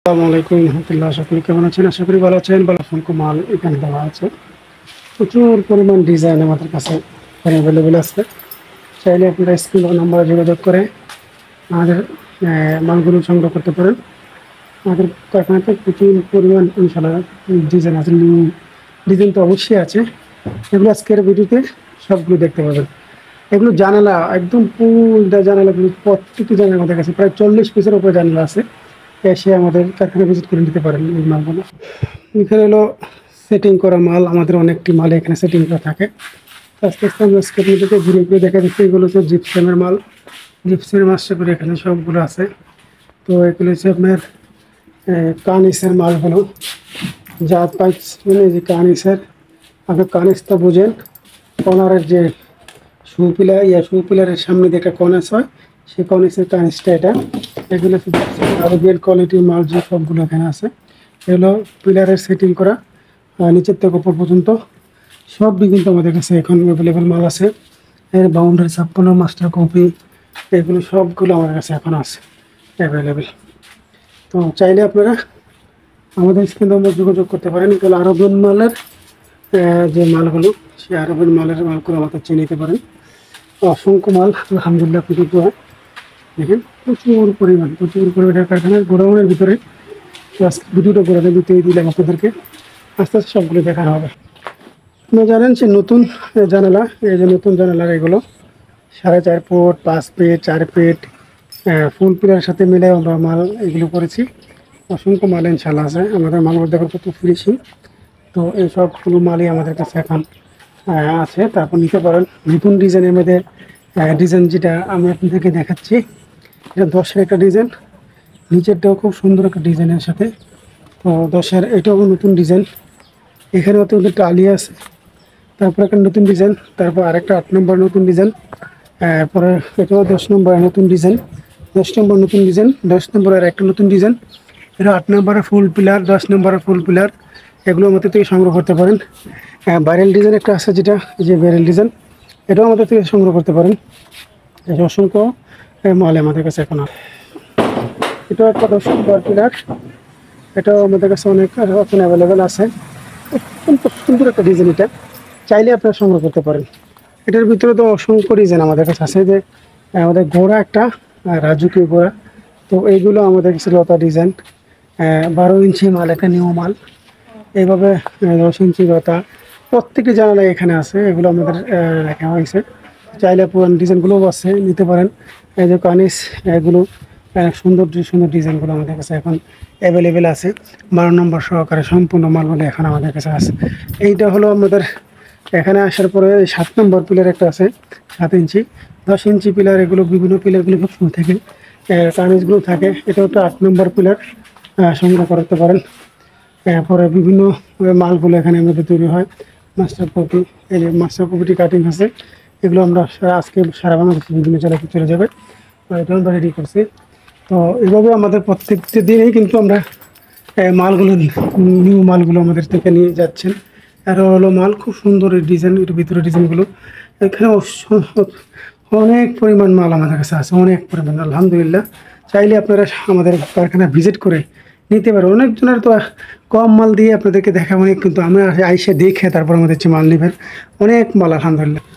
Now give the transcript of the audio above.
আসসালামু আলাইকুম রহমতুল্লাহ। আশা করি কেমন আছেন? আশা করি ভালো আছেন। ভালো অসংখ্য মাল এখানে দেওয়া আছে, প্রচুর পরিমাণ ডিজাইন আমাদের কাছে অ্যাভেলেবেল আছে। চাইলে আপনারা স্ক্রিন নাম্বারে যোগাযোগ করে আমাদের মালগুলো সংগ্রহ করতে পারেন। আমাদের কারখানাতে প্রচুর পরিমাণ ইনশাল্লাহ ডিজাইন আছে, নিউ ডিজাইন তো অবশ্যই আছে। এগুলো আজকের ভিডিওতে সবগুলো দেখতে পাবেন। এগুলো জানালা একদম পুরো জানালাগুলো, প্রত্যেকটি জানালা আমাদের কাছে প্রায় 40 পিসের উপরে জানালা আছে। এসে আমাদের কারখানা ভিজিট করে নিতে পারেন এই মালগুলো। এখানে হলো সেটিং করা মাল, আমাদের অনেকটি মাল এখানে সেটিং করা থাকে। আস্তে আস্তে আমরা স্কেপনি থেকে ঘুরে ঘুরে দেখা যাচ্ছে এগুলো হচ্ছে জিপসামের মাল। জিপসামের মাস্টার করে এখানে সবগুলো আছে। তো এগুলো হচ্ছে আপনার কানিসের মালগুলো, যা পাইপস মানে যে কানিসের, আপনি কানিসটা বোঝেন, কর্নারের যে শু পিলারের সামনে দিয়ে একটা কনেস হয়, সেই কনেসের কানিসটা এটা। এগুলো আরো বেল কোয়ালিটির মাল যে সবগুলো এখানে আছে। এগুলো পিলারের সেটিং করা, নিচের থেকে উপর পর্যন্ত সবই কিন্তু আমাদের কাছে এখন অ্যাভেলেবেল মাল আছে। এর বাউন্ডারি 56 মাস্টার কপি, এগুলো সবগুলো আমাদের কাছে এখন আছে অ্যাভেলেবেল। তো চাইলে আপনারা আমাদের স্ক্রিনে আমরা যোগাযোগ করতে পারেন। এগুলো আরবিয়ান মালের যে মালগুলো, সেই আরবিয়ান মালের মালগুলো আমাদের চেয়ে নিতে পারেন। অসংখ্য মাল আলহামদুলিল্লাহ প্রচুর হয়। দেখেন প্রচুর পরিমাণের কারখানার গোডাউনের ভিতরে ভিডিওটা করে দিতে দিলাম আপনাদেরকে। আস্তে আস্তে সবগুলো দেখানো হবে। আপনারা জানেন যে নতুন জানালা, এই যে নতুন জানালা, এগুলো 4.5 ফুট 5 ফিট 4 ফিট ফুল পিলারের সাথে মিলে আমরা মাল এগুলো করেছি। অসংখ্য মাল ইনশাল্লাহ আছে আমাদের মালগুলো, দেখুন কত ফিনিশিং। তো এই সবগুলো মালই আমাদের কাছে এখন আছে। তারপর নিতে পারেন নতুন ডিজাইনের মধ্যে। ডিজাইন যেটা আমি আপনাদেরকে দেখাচ্ছি, এটা 10-এর একটা ডিজাইন, নিচেরটাও খুব সুন্দর একটা ডিজাইনের সাথে। তো 10-এর এটাও নতুন ডিজাইন, এখানেও তো একটা আলিয়া আছে। তারপর একটা নতুন ডিজাইন, তারপর আরেকটা 8 নম্বর নতুন ডিজাইন, পরে এটাও 10 নম্বর নতুন ডিজাইন, 10 নম্বর নতুন ডিজাইন, 10 নম্বরের একটা নতুন ডিজাইন। এটা 8 নম্বরের ফুল পিলার, 10 নম্বরের ফুল পিলার, এগুলো আমাদের থেকে সংগ্রহ করতে পারেন। ভাইরাল ডিজাইন একটা আছে, যেটা এই যে ভাইরাল ডিজাইন, এটাও আমাদের থেকে সংগ্রহ করতে পারেন। এই যে অসংখ্য মাল আমাদের কাছে এখন আছে। এটাও একটা 10 নম্বর পিলার, এটাও আমাদের কাছে অনেক এখন অ্যাভেলেবেল আছে। অত্যন্ত সুন্দর একটা ডিজাইন, এটা চাইলে আপনারা সংগ্রহ করতে পারেন। এটার ভিতরে তো অসংখ্য ডিজাইন আমাদের কাছে আছে। যে আমাদের ঘোড়া একটা, রাজুকি ঘোড়া, তো এইগুলো আমাদের কাছে লতা ডিজাইন, 12 ইঞ্চি মাল, একটা নিউ মাল, এইভাবে 10 ইঞ্চি লতা, প্রত্যেকটি জানালা এখানে আছে। এগুলো আমাদের রাখা হয়েছে। চাইলে পুরান ডিজাইনগুলোও আছে, নিতে পারেন। এই যে কানিস, এগুলো সুন্দর সুন্দর ডিজাইনগুলো আমাদের কাছে এখন অ্যাভেলেবেল আছে। 12 নম্বর সহকারে সম্পূর্ণ মালগুলো এখন আমাদের কাছে আছে। এইটা হলো আমাদের এখানে আসার পরে 7 নম্বর পিলার একটা আছে, 7 ইঞ্চি 10 ইঞ্চি পিলার, এগুলো বিভিন্ন পিলারগুলো খুব সুন্দর থাকে, কানিসগুলো থাকে। এটা একটা 8 নম্বর পিলার, সংগ্রহ করতে পারেন। পরে বিভিন্ন মালগুলো এখানে আমাদের তৈরি হয়। মাস্টার কপি, এই যে মাস্টার কপিটি কাটিং আছে, এগুলো আমরা আজকে সারা বাংলাদেশে বিভিন্ন জেলাতে চলে যাবে। এটাও আমরা রেডি করছি। তো এইভাবে আমাদের প্রত্যেকটি দিনেই কিন্তু আমরা মালগুলো, নিউ মালগুলো আমাদের থেকে নিয়ে যাচ্ছেন। আরও হলো মাল খুব সুন্দর এই ডিজাইন, এর ভিতরে ডিজাইনগুলো এখানে অনেক পরিমাণ মাল আমাদের কাছে আছে, অনেক পরিমাণ আলহামদুলিল্লাহ। চাইলে আপনারা আমাদের কারখানা ভিজিট করে নিতে পারেন। অনেকজনের তো কম মাল দিয়ে আপনাদেরকে দেখাবো, কিন্তু আমরা আইসে দেখে তারপর আমাদের মাল নেবেন। অনেক মাল আলহামদুলিল্লাহ।